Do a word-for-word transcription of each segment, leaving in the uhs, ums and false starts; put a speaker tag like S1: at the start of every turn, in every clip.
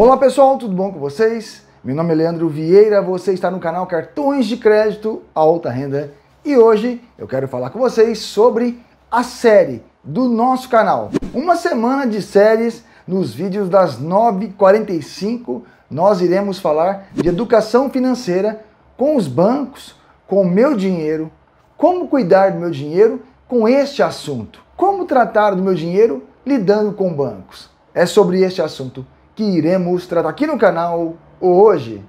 S1: Olá pessoal, tudo bom com vocês? Meu nome é Leandro Vieira, você está no canal Cartões de Crédito Alta Renda e hoje eu quero falar com vocês sobre a série do nosso canal. Uma semana de séries. Nos vídeos das nove e quarenta e cinco nós iremos falar de educação financeira com os bancos, com o meu dinheiro, como cuidar do meu dinheiro com este assunto, como tratar do meu dinheiro lidando com bancos. É sobre este assunto que iremos tratar aqui no canal hoje.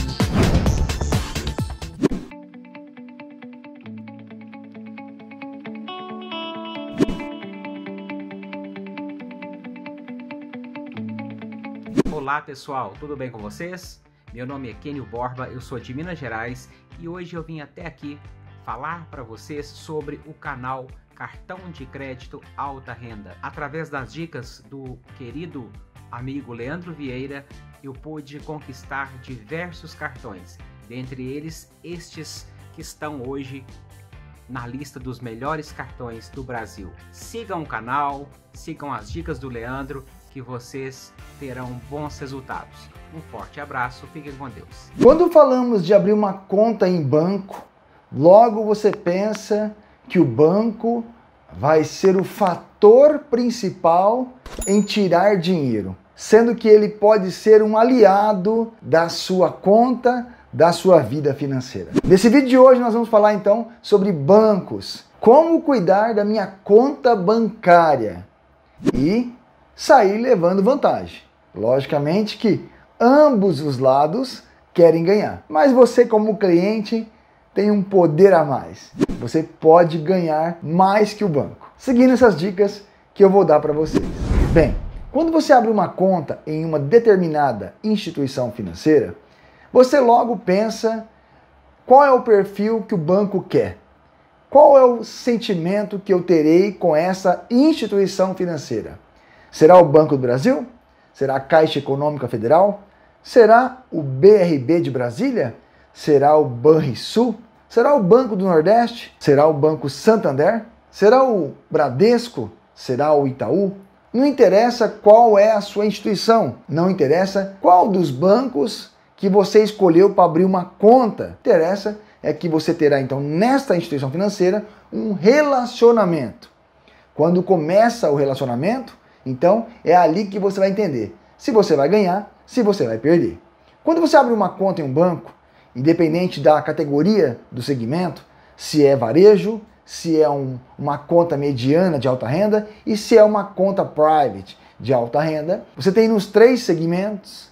S2: Olá pessoal, tudo bem com vocês? Meu nome é Kenio Borba, eu sou de Minas Gerais e hoje eu vim até aqui falar para vocês sobre o canal Cartão de Crédito Alta Renda. Através das dicas do querido amigo Leandro Vieira, eu pude conquistar diversos cartões, dentre eles estes que estão hoje na lista dos melhores cartões do Brasil. Sigam o canal, sigam as dicas do Leandro, que vocês terão bons resultados. Um forte abraço, fiquem com Deus.
S1: Quando falamos de abrir uma conta em banco, logo você pensa que o banco vai ser o fator principal em tirar dinheiro, sendo que ele pode ser um aliado da sua conta, da sua vida financeira. Nesse vídeo de hoje nós vamos falar então sobre bancos, como cuidar da minha conta bancária e sair levando vantagem. Logicamente que ambos os lados querem ganhar, mas você como cliente tem um poder a mais. Você pode ganhar mais que o banco. Seguindo essas dicas que eu vou dar para vocês. Bem, quando você abre uma conta em uma determinada instituição financeira, você logo pensa qual é o perfil que o banco quer. Qual é o sentimento que eu terei com essa instituição financeira? Será o Banco do Brasil? Será a Caixa Econômica Federal? Será o B R B de Brasília? Será o Banrisul? Será o Banco do Nordeste? Será o Banco Santander? Será o Bradesco? Será o Itaú? Não interessa qual é a sua instituição, não interessa qual dos bancos que você escolheu para abrir uma conta. Interessa é que você terá então nesta instituição financeira um relacionamento. Quando começa o relacionamento, então é ali que você vai entender se você vai ganhar, se você vai perder. Quando você abre uma conta em um banco, independente da categoria do segmento, se é varejo, se é um, uma conta mediana de alta renda e se é uma conta private de alta renda, você tem nos três segmentos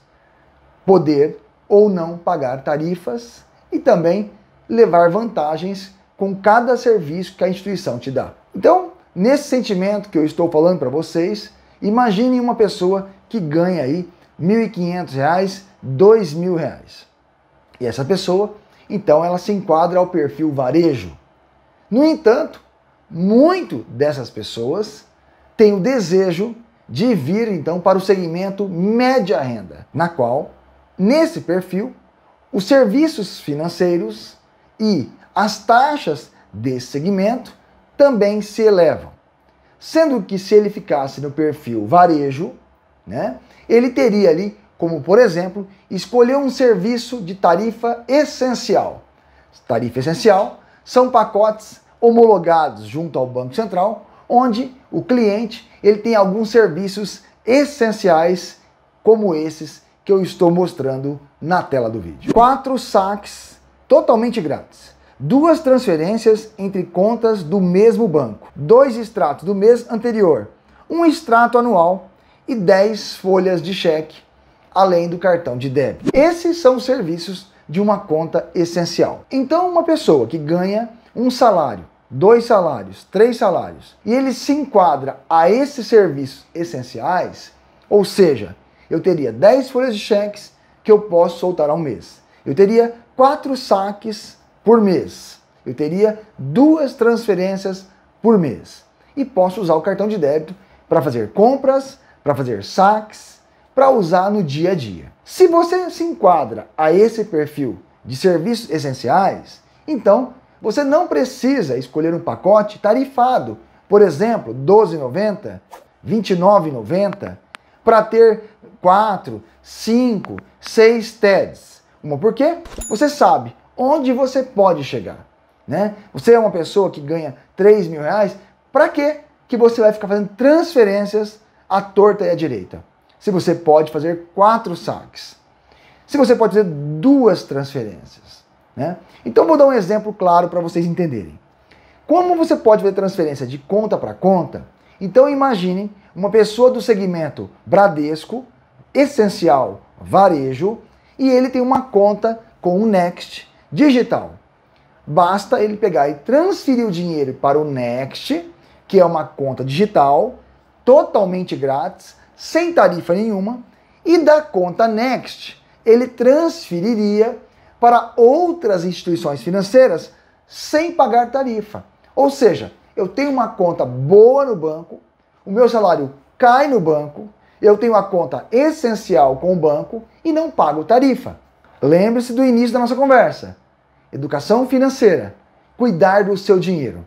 S1: poder ou não pagar tarifas e também levar vantagens com cada serviço que a instituição te dá. Então, nesse sentimento que eu estou falando para vocês, imagine uma pessoa que ganha aí mil e quinhentos reais, dois mil reais. E essa pessoa, então, ela se enquadra ao perfil varejo. No entanto, muito dessas pessoas têm o desejo de vir, então, para o segmento média renda, na qual, nesse perfil, os serviços financeiros e as taxas desse segmento também se elevam. Sendo que se ele ficasse no perfil varejo, né, ele teria ali, como por exemplo, escolher um serviço de tarifa essencial. Tarifa essencial são pacotes homologados junto ao Banco Central, onde o cliente ele tem alguns serviços essenciais, como esses que eu estou mostrando na tela do vídeo. Quatro saques totalmente grátis. Duas transferências entre contas do mesmo banco, dois extratos do mês anterior, um extrato anual e dez folhas de cheque, além do cartão de débito. Esses são os serviços de uma conta essencial. Então, uma pessoa que ganha um salário, dois salários, três salários, e ele se enquadra a esses serviços essenciais, ou seja, eu teria dez folhas de cheques que eu posso soltar ao mês. Eu teria quatro saques por mês. Eu teria duas transferências por mês. E posso usar o cartão de débito para fazer compras, para fazer saques, para usar no dia a dia. Se você se enquadra a esse perfil de serviços essenciais, então você não precisa escolher um pacote tarifado, por exemplo, doze reais e noventa centavos, vinte e nove reais e noventa centavos, para ter quatro, cinco, seis T E Ds. Uma por quê? Você sabe onde você pode chegar, né? Você é uma pessoa que ganha três mil reais, para quê que você vai ficar fazendo transferências à torta e à direita? Se você pode fazer quatro saques. Se você pode fazer duas transferências, né? Então vou dar um exemplo claro para vocês entenderem. Como você pode fazer transferência de conta para conta? Então imaginem uma pessoa do segmento Bradesco, essencial varejo, e ele tem uma conta com o Next digital. Basta ele pegar e transferir o dinheiro para o Next, que é uma conta digital, totalmente grátis, sem tarifa nenhuma, e da conta Next ele transferiria para outras instituições financeiras sem pagar tarifa. Ou seja, eu tenho uma conta boa no banco, o meu salário cai no banco, eu tenho a conta essencial com o banco e não pago tarifa. Lembre-se do início da nossa conversa. Educação financeira. Cuidar do seu dinheiro.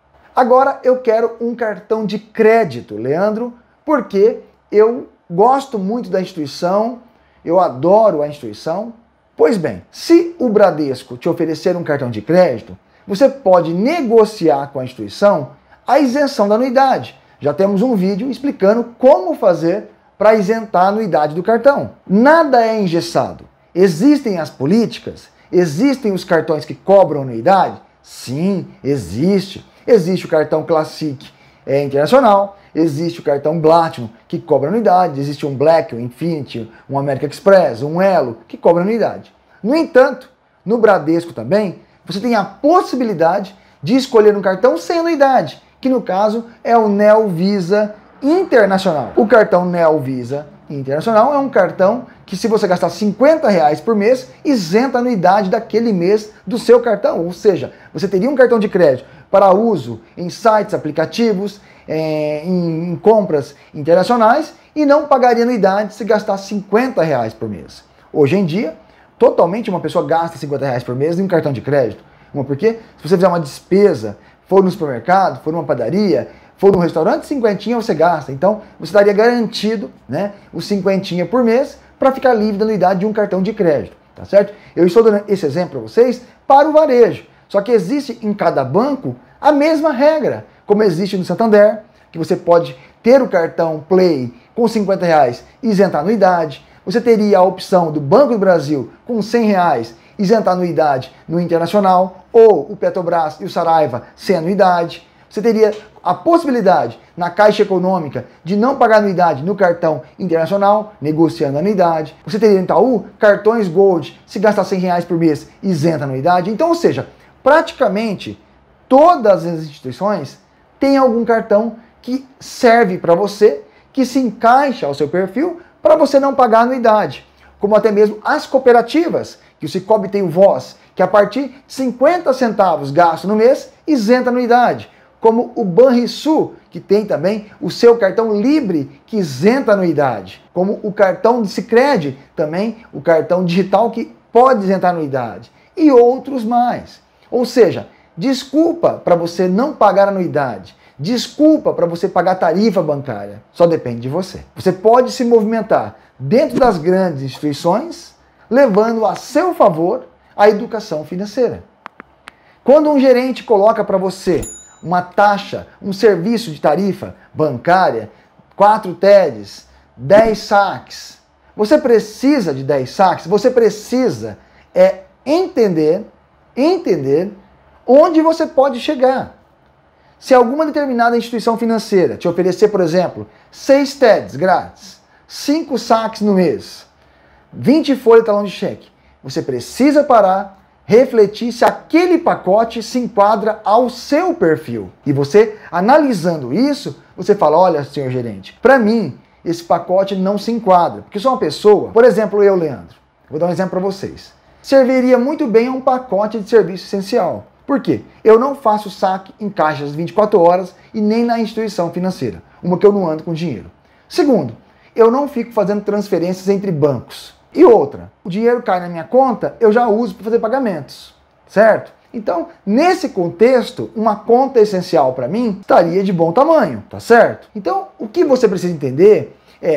S1: Agora eu quero um cartão de crédito, Leandro, porque eu gosto muito da instituição, eu adoro a instituição. Pois bem, se o Bradesco te oferecer um cartão de crédito, você pode negociar com a instituição a isenção da anuidade. Já temos um vídeo explicando como fazer para isentar a anuidade do cartão. Nada é engessado. Existem as políticas, existem os cartões que cobram anuidade? Sim, existe. Existe o cartão Classic é, Internacional, existe o cartão Platinum que cobra anuidade, existe um Black, um Infinity, um American Express, um Elo que cobra anuidade. No entanto, no Bradesco também, você tem a possibilidade de escolher um cartão sem anuidade, que no caso é o Neo Visa Internacional. O cartão Neo Visa Internacional é um cartão que, se você gastar cinquenta reais por mês, isenta a anuidade daquele mês do seu cartão. Ou seja, você teria um cartão de crédito para uso em sites, aplicativos, é, em, em compras internacionais e não pagaria anuidade se gastar cinquenta reais por mês. Hoje em dia, totalmente uma pessoa gasta cinquenta reais por mês em um cartão de crédito. Uma porque se você fizer uma despesa, for no supermercado, for numa padaria, for num restaurante, cinquentinha você gasta. Então, você estaria garantido, né, o cinquentinha por mês para ficar livre da anuidade de um cartão de crédito, tá certo? Eu estou dando esse exemplo para vocês para o varejo. Só que existe em cada banco a mesma regra, como existe no Santander, que você pode ter o cartão Play com cinquenta reais e isentar a anuidade. Você teria a opção do Banco do Brasil com cem reais isentar a anuidade no Internacional, ou o Petrobras e o Saraiva sem anuidade. Você teria a possibilidade na Caixa Econômica de não pagar anuidade no cartão Internacional, negociando a anuidade. Você teria no Itaú cartões Gold, se gastar cem reais por mês, isenta a anuidade. Então, ou seja, praticamente todas as instituições têm algum cartão que serve para você, que se encaixa ao seu perfil, para você não pagar anuidade. Como até mesmo as cooperativas, que o Cicobi tem o Voz, que a partir de cinquenta centavos gasto no mês, isenta a anuidade. Como o Banrisul, que tem também o seu cartão Livre, que isenta a anuidade. Como o cartão de Sicredi, também o cartão digital que pode isentar a anuidade. E outros mais. Ou seja, desculpa para você não pagar anuidade. Desculpa para você pagar tarifa bancária. Só depende de você. Você pode se movimentar dentro das grandes instituições, levando a seu favor a educação financeira. Quando um gerente coloca para você uma taxa, um serviço de tarifa bancária, quatro T E Ds, dez saques, você precisa de dez saques, você precisa é entender, entender onde você pode chegar. Se alguma determinada instituição financeira te oferecer, por exemplo, seis T E Ds grátis, cinco saques no mês, vinte folhas de talão de cheque, você precisa parar, refletir se aquele pacote se enquadra ao seu perfil. E você, analisando isso, você fala, olha, senhor gerente, para mim, esse pacote não se enquadra. Porque sou uma pessoa, por exemplo, eu, Leandro, vou dar um exemplo para vocês, serviria muito bem a um pacote de serviço essencial. Por quê? Eu não faço saque em caixas vinte e quatro horas e nem na instituição financeira, uma que eu não ando com dinheiro. Segundo, eu não fico fazendo transferências entre bancos. E outra, o dinheiro cai na minha conta, eu já uso para fazer pagamentos, certo? Então, nesse contexto, uma conta essencial para mim estaria de bom tamanho, tá certo? Então, o que você precisa entender é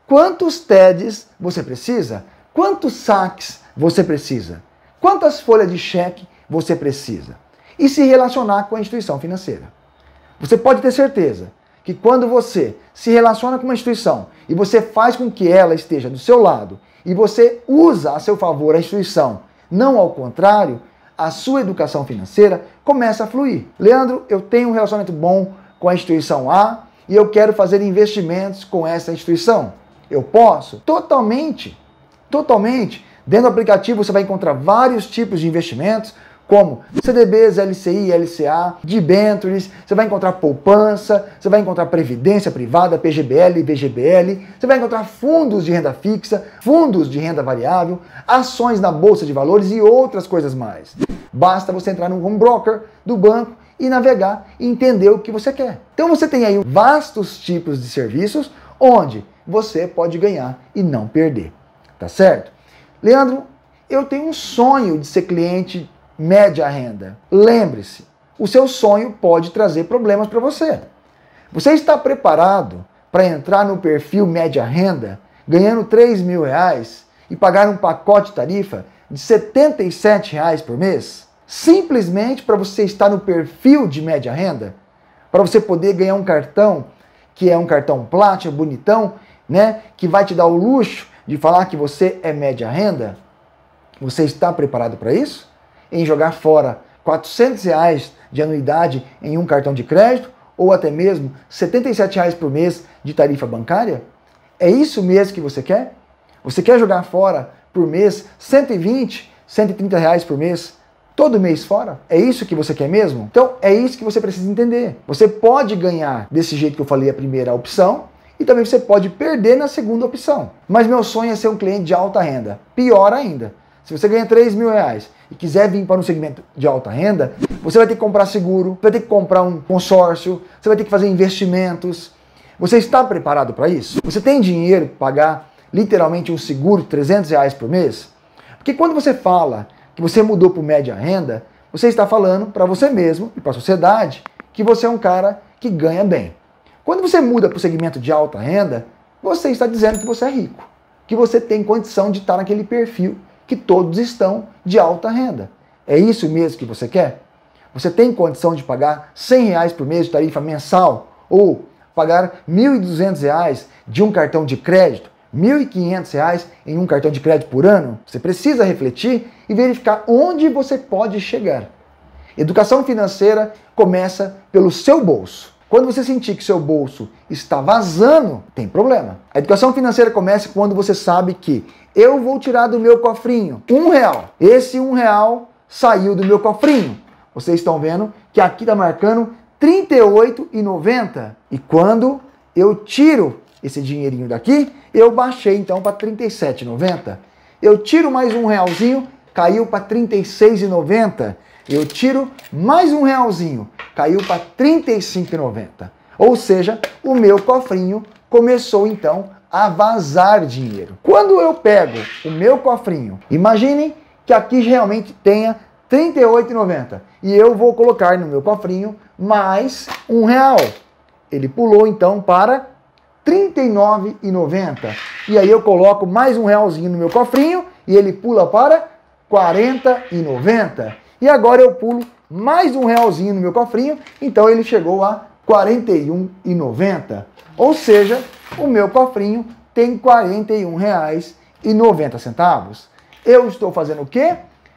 S1: quantos T E Ds você precisa, quantos saques você precisa, quantas folhas de cheque você precisa e se relacionar com a instituição financeira. Você pode ter certeza que quando você se relaciona com uma instituição e você faz com que ela esteja do seu lado e você usa a seu favor a instituição, não ao contrário, a sua educação financeira começa a fluir. Leandro, eu tenho um relacionamento bom com a instituição A e eu quero fazer investimentos com essa instituição. Eu posso? Totalmente. Totalmente. Dentro do aplicativo você vai encontrar vários tipos de investimentos, como C D Bs, L C I, L C A, debêntures, você vai encontrar poupança, você vai encontrar previdência privada, P G B L, V G B L, você vai encontrar fundos de renda fixa, fundos de renda variável, ações na bolsa de valores e outras coisas mais. Basta você entrar no home broker do banco e navegar e entender o que você quer. Então você tem aí vastos tipos de serviços onde você pode ganhar e não perder. Tá certo? Leandro, eu tenho um sonho de ser cliente média renda. Lembre-se, o seu sonho pode trazer problemas para você. Você está preparado para entrar no perfil média renda, ganhando três mil reais e pagar um pacote de tarifa de setenta e sete reais por mês? Simplesmente para você estar no perfil de média renda? Para você poder ganhar um cartão que é um cartão Platinum, bonitão, né? Que vai te dar o luxo de falar que você é média renda? Você está preparado para isso? Em jogar fora quatrocentos reais de anuidade em um cartão de crédito ou até mesmo setenta e sete reais por mês de tarifa bancária? É isso mesmo que você quer? Você quer jogar fora por mês cento e vinte, cento e trinta reais por mês, todo mês fora? É isso que você quer mesmo? Então é isso que você precisa entender. Você pode ganhar desse jeito que eu falei a primeira opção e também você pode perder na segunda opção. Mas meu sonho é ser um cliente de alta renda. Pior ainda. Se você ganha três mil reais e quiser vir para um segmento de alta renda, você vai ter que comprar seguro, vai ter que comprar um consórcio, você vai ter que fazer investimentos. Você está preparado para isso? Você tem dinheiro para pagar literalmente um seguro de trezentos reais por mês? Porque quando você fala que você mudou para o média renda, você está falando para você mesmo e para a sociedade que você é um cara que ganha bem. Quando você muda para o segmento de alta renda, você está dizendo que você é rico, que você tem condição de estar naquele perfil que todos estão de alta renda. É isso mesmo que você quer? Você tem condição de pagar cem reais por mês de tarifa mensal ou pagar mil e duzentos reais de um cartão de crédito, mil e quinhentos reais em um cartão de crédito por ano? Você precisa refletir e verificar onde você pode chegar. Educação financeira começa pelo seu bolso. Quando você sentir que seu bolso está vazando, tem problema. A educação financeira começa quando você sabe que eu vou tirar do meu cofrinho um real. Esse um real saiu do meu cofrinho. Vocês estão vendo que aqui está marcando trinta e oito reais e noventa centavos. E quando eu tiro esse dinheirinho daqui, eu baixei então para trinta e sete reais e noventa centavos. Eu tiro mais um realzinho, caiu para trinta e seis reais e noventa centavos. Eu tiro mais um realzinho, caiu para trinta e cinco reais e noventa centavos. Ou seja, o meu cofrinho começou então a vazar dinheiro. Quando eu pego o meu cofrinho, imaginem que aqui realmente tenha trinta e oito reais e noventa centavos e eu vou colocar no meu cofrinho mais um real. Ele pulou então para trinta e nove reais e noventa centavos. E aí eu coloco mais um realzinho no meu cofrinho e ele pula para quarenta reais e noventa centavos. E agora eu pulo mais um realzinho no meu cofrinho, então ele chegou a quarenta e um reais e noventa centavos. Ou seja, o meu cofrinho tem quarenta e um reais e noventa centavos. Eu estou fazendo o quê?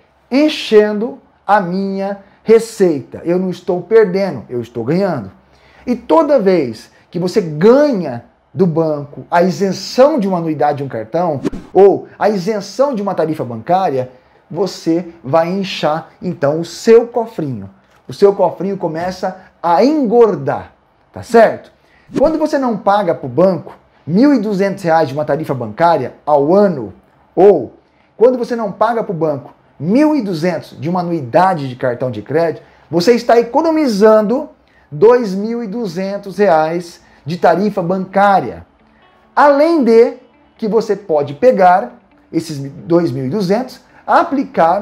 S1: Enchendo a minha receita. Eu não estou perdendo, eu estou ganhando. E toda vez que você ganha do banco a isenção de uma anuidade de um cartão ou a isenção de uma tarifa bancária, você vai inchar então o seu cofrinho. O seu cofrinho começa a engordar, tá certo? Quando você não paga para o banco mil e duzentos reais de uma tarifa bancária ao ano, ou quando você não paga para o banco mil e duzentos de uma anuidade de cartão de crédito, você está economizando dois mil e duzentos reais de tarifa bancária. Além de que você pode pegar esses dois mil e duzentos, aplicar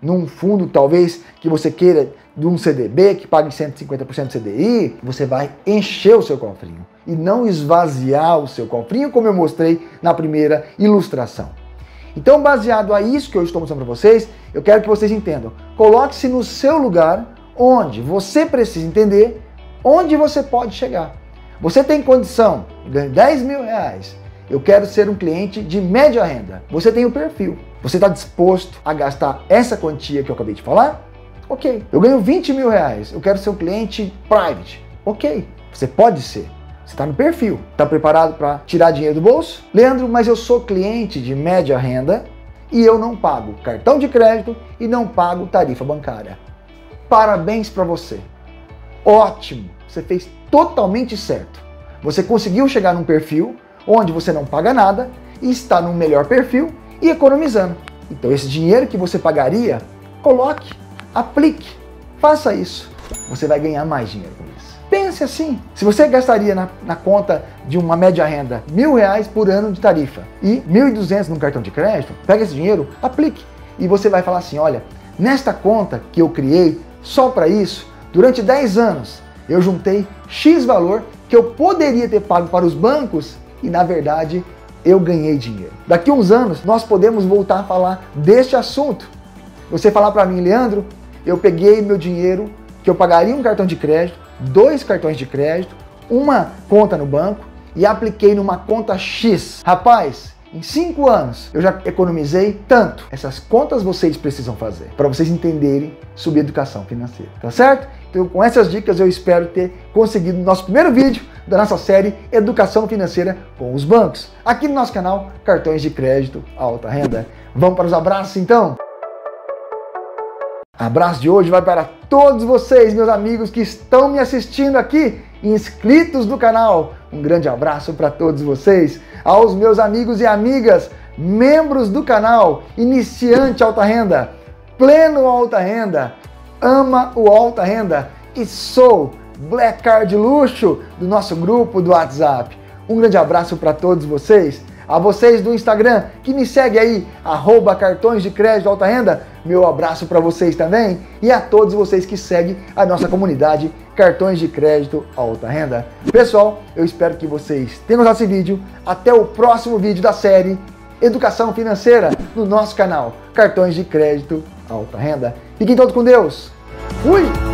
S1: num fundo talvez que você queira de um C D B que pague cento e cinquenta por cento do C D I, você vai encher o seu cofrinho e não esvaziar o seu cofrinho, como eu mostrei na primeira ilustração. Então, baseado a isso que eu estou mostrando para vocês, eu quero que vocês entendam. Coloque-se no seu lugar, onde você precisa entender onde você pode chegar. Você tem condição de ganhar dez mil reais. Eu quero ser um cliente de média renda. Você tem o perfil. Você está disposto a gastar essa quantia que eu acabei de falar? Ok. Eu ganho vinte mil reais. Eu quero ser um cliente private. Ok. Você pode ser. Você está no perfil. Está preparado para tirar dinheiro do bolso? Leandro, mas eu sou cliente de média renda e eu não pago cartão de crédito e não pago tarifa bancária. Parabéns para você. Ótimo. Você fez totalmente certo. Você conseguiu chegar num perfil onde você não paga nada e está no melhor perfil e economizando. Então esse dinheiro que você pagaria, coloque, aplique, faça isso. Você vai ganhar mais dinheiro com isso. Pense assim, se você gastaria na, na conta de uma média renda mil reais por ano de tarifa e mil e duzentos num cartão de crédito, pega esse dinheiro, aplique e você vai falar assim, olha, nesta conta que eu criei só para isso, durante dez anos, eu juntei X valor que eu poderia ter pago para os bancos e, na verdade, eu ganhei dinheiro. Daqui a uns anos, nós podemos voltar a falar deste assunto. Você falar para mim, Leandro, eu peguei meu dinheiro, que eu pagaria um cartão de crédito, dois cartões de crédito, uma conta no banco e apliquei numa conta X. Rapaz, em cinco anos, eu já economizei tanto. Essas contas vocês precisam fazer para vocês entenderem sobre educação financeira, tá certo? Então, com essas dicas, eu espero ter conseguido o nosso primeiro vídeo da nossa série Educação Financeira com os Bancos, aqui no nosso canal Cartões de Crédito Alta Renda. Vamos para os abraços, então? Abraço de hoje vai para todos vocês, meus amigos que estão me assistindo aqui, inscritos do canal. Um grande abraço para todos vocês. Aos meus amigos e amigas, membros do canal, iniciante alta renda, pleno alta renda, ama o alta renda e sou Black Card Luxo do nosso grupo do WhatsApp. Um grande abraço para todos vocês. A vocês do Instagram que me segue aí, arroba cartões de crédito alta renda, meu abraço para vocês também. E a todos vocês que seguem a nossa comunidade Cartões de Crédito Alta Renda. Pessoal, eu espero que vocês tenham gostado desse vídeo. Até o próximo vídeo da série Educação Financeira no nosso canal Cartões de Crédito Alta Renda. Fiquem todos com Deus. Fui!